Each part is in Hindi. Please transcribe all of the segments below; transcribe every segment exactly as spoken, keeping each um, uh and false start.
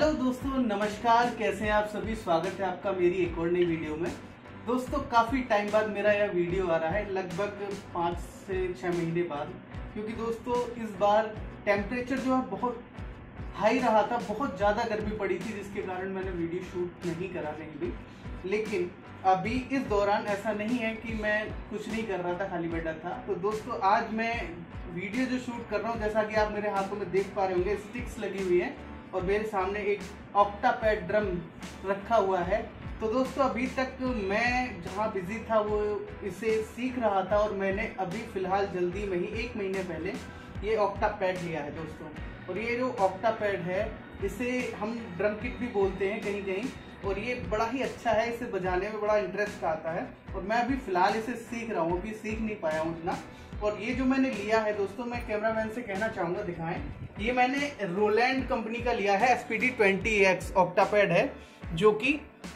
हेलो दोस्तों, नमस्कार। कैसे हैं आप सभी? स्वागत है आपका मेरी एक और नई वीडियो में। दोस्तों, काफ़ी टाइम बाद मेरा यह वीडियो आ रहा है, लगभग पाँच से छः महीने बाद, क्योंकि दोस्तों इस बार टेम्परेचर जो है बहुत हाई रहा था, बहुत ज़्यादा गर्मी पड़ी थी, जिसके कारण मैंने वीडियो शूट नहीं करा कहीं भी। लेकिन अभी इस दौरान ऐसा नहीं है कि मैं कुछ नहीं कर रहा था, खाली बैठा था। तो दोस्तों आज मैं वीडियो जो शूट कर रहा हूँ, जैसा कि आप मेरे हाथों में देख पा रहे होंगे, स्टिक्स लगी हुई है और मेरे सामने एक ऑक्टापैड ड्रम रखा हुआ है। तो दोस्तों अभी तक मैं जहाँ बिजी था वो इसे सीख रहा था, और मैंने अभी फ़िलहाल जल्दी में ही एक महीने पहले ये ऑक्टापैड लिया है दोस्तों। और ये जो ऑक्टापैड है इसे हम ड्रम किट भी बोलते हैं कहीं कहीं, और ये बड़ा ही अच्छा है, इसे बजाने में बड़ा इंटरेस्ट आता है। और मैं अभी फ़िलहाल इसे सीख रहा हूँ, अभी सीख नहीं पाया हूँ उतना। और ये जो मैंने लिया है दोस्तों, मैं कैमरामैन से कहना चाहूँगा दिखाएं, ये मैंने रोलैंड कंपनी का लिया है। S P D twenty X octapad है, जो कि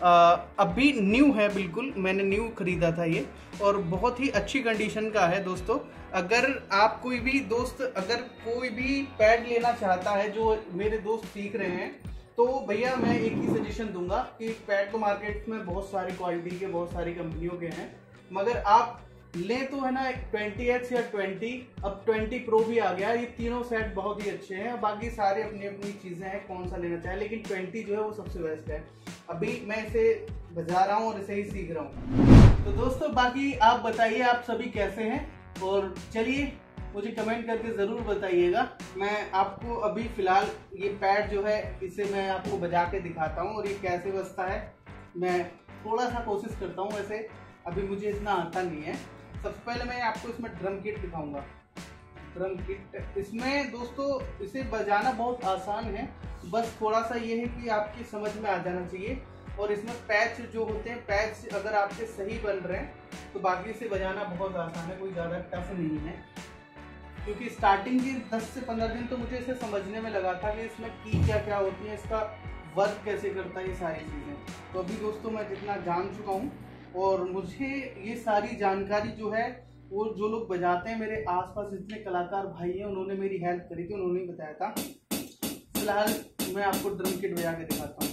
अभी न्यू है, बिल्कुल मैंने न्यू खरीदा था ये, और बहुत ही अच्छी कंडीशन का है दोस्तों। अगर आप कोई भी दोस्त अगर कोई भी पैड लेना चाहता है, जो मेरे दोस्त सीख रहे हैं, तो भैया मैं एक ही सजेशन दूंगा कि पैड तो मार्केट में बहुत सारी क्वालिटी के, बहुत सारी कंपनियों के हैं, मगर आप लें तो है ना ट्वेंटी एक्स या ट्वेंटी, अब ट्वेंटी प्रो भी आ गया। ये तीनों सेट बहुत ही अच्छे हैं, बाकी सारे अपनी अपनी चीज़ें हैं, कौन सा लेना चाहे, लेकिन ट्वेंटी जो है वो सबसे बेस्ट है। अभी मैं इसे बजा रहा हूँ और इसे ही सीख रहा हूँ। तो दोस्तों बाकी आप बताइए, आप सभी कैसे हैं? और चलिए मुझे कमेंट करके ज़रूर बताइएगा। मैं आपको अभी फ़िलहाल ये पैड जो है इसे मैं आपको बजा के दिखाता हूँ, और ये कैसे बजता है मैं थोड़ा सा कोशिश करता हूँ। वैसे अभी मुझे इतना आता नहीं है। सबसे पहले मैं आपको इसमें ड्रम किट दिखाऊंगा। ड्रम किट इसमें दोस्तों इसे बजाना बहुत आसान है, बस थोड़ा सा ये है कि आपकी समझ में आ जाना चाहिए। और इसमें पैच जो होते हैं, पैच अगर आपके सही बन रहे हैं तो बाकी से बजाना बहुत आसान है, कोई ज़्यादा टफ नहीं है। क्योंकि स्टार्टिंग के दस से पंद्रह दिन तो मुझे इसे समझने में लगा था कि इसमें की क्या क्या होती है, इसका वर्क कैसे करता है, ये सारी चीज़ें। तो अभी दोस्तों मैं जितना जान चुका हूँ, और मुझे ये सारी जानकारी जो है वो जो लोग बजाते हैं, मेरे आसपास जितने कलाकार भाई हैं, उन्होंने मेरी हेल्प करी थी, उन्होंने ही बताया था। फिलहाल मैं आपको ड्रम किट बजा के दिखाता हूँ।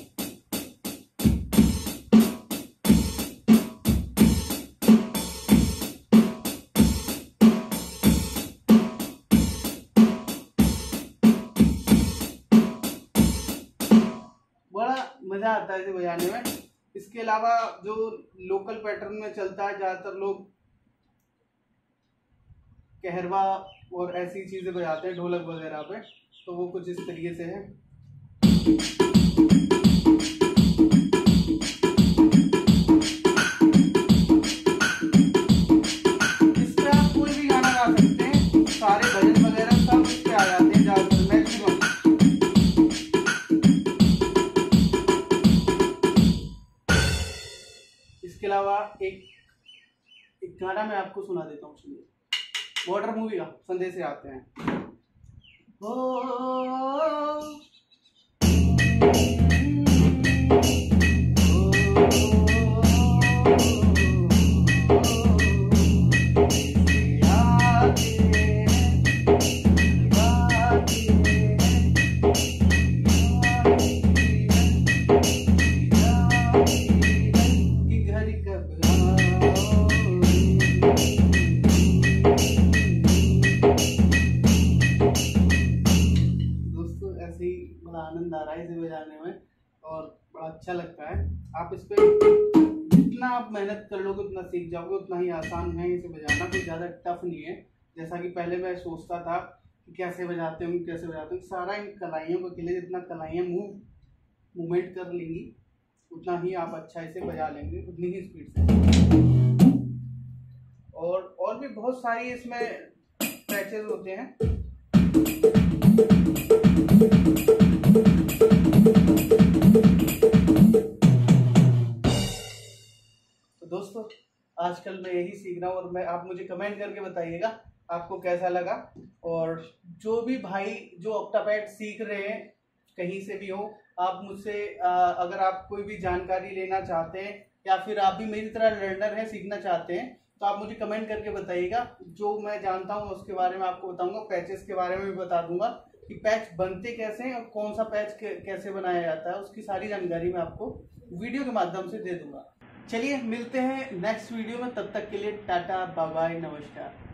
बड़ा मजा आता है इसे बजाने में। इसके अलावा जो लोकल पैटर्न में चलता है, ज़्यादातर लोग कहरवा और ऐसी चीज़ें बजाते हैं ढोलक वगैरह पे, तो वो कुछ इस तरीके से है। इस पे आप कोई भी गाना गा सकते हैं, सारे भजन वगैरह सब इस पे आ जाते हैं ज़्यादातर, मैक्सिमम। इसके अलावा एक एक गाना मैं आपको सुना देता हूँ, सुनिए। बॉर्डर मूवी का संदेश से आते हैं। ओ, बड़ा आनंद आ रहा है इसे बजाने में, और बड़ा अच्छा लगता है। आप इस पे जितना आप मेहनत कर लोगे उतना सीख जाओगे, उतना ही आसान है इसे बजाना, कोई ज़्यादा टफ नहीं है। जैसा कि पहले मैं सोचता था कि कैसे बजाते हूँ कैसे बजाते हूँ, सारा इन कलाइयों को के लिए, जितना कलाइयाँ मूव मूवमेंट कर लेंगी उतना ही आप अच्छा इसे बजा लेंगे, उतनी ही स्पीड से। और और भी बहुत सारी इसमें पैचेस होते हैं। तो दोस्तों आजकल मैं यही सीख रहा हूँ, और मैं आप मुझे कमेंट करके बताइएगा आपको कैसा लगा। और जो भी भाई जो ऑक्टापैड सीख रहे हैं कहीं से भी हो, आप मुझसे अगर आप कोई भी जानकारी लेना चाहते हैं, या फिर आप भी मेरी तरह लर्नर हैं, सीखना चाहते हैं, तो आप मुझे कमेंट करके बताइएगा। जो मैं जानता हूँ उसके बारे में आपको बताऊंगा, पैचेस के बारे में भी बता दूंगा कि पैच बनते कैसे हैं और कौन सा पैच कैसे बनाया जाता है, उसकी सारी जानकारी मैं आपको वीडियो के माध्यम से दे दूंगा। चलिए मिलते हैं नेक्स्ट वीडियो में, तब तक के लिए टाटा बाय बाय, नमस्कार।